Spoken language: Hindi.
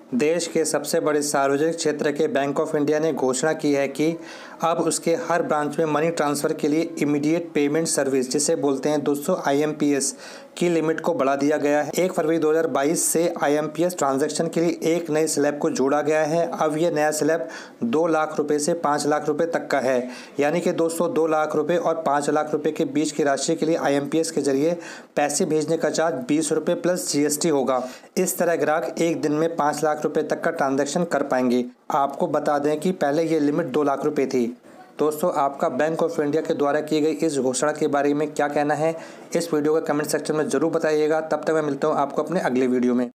देश के सबसे बड़े सार्वजनिक क्षेत्र के बैंक ऑफ इंडिया ने घोषणा की है कि अब उसके हर ब्रांच में मनी ट्रांसफ़र के लिए इमीडिएट पेमेंट सर्विस जिसे बोलते हैं दोस्तों IMPS की लिमिट को बढ़ा दिया गया है। 1 फरवरी 2022 से IMPS ट्रांजैक्शन के लिए एक नए स्लैब को जोड़ा गया है। अब यह नया स्लैब 2 लाख रुपए से 5 लाख रुपए तक का है, यानी कि दोस्तों 2 लाख रुपए और 5 लाख रुपए के बीच की राशि के लिए IMPS के जरिए पैसे भेजने का चार्ज 20 रुपये प्लस GST होगा। इस तरह ग्राहक एक दिन में 5 लाख रुपए तक का ट्रांजैक्शन कर पाएंगे। आपको बता दें कि पहले ये लिमिट 2 लाख रुपए थी। दोस्तों, आपका बैंक ऑफ इंडिया के द्वारा की गई इस घोषणा के बारे में क्या कहना है, इस वीडियो के कमेंट सेक्शन में ज़रूर बताइएगा। तब तक मैं मिलता हूँ आपको अपने अगले वीडियो में।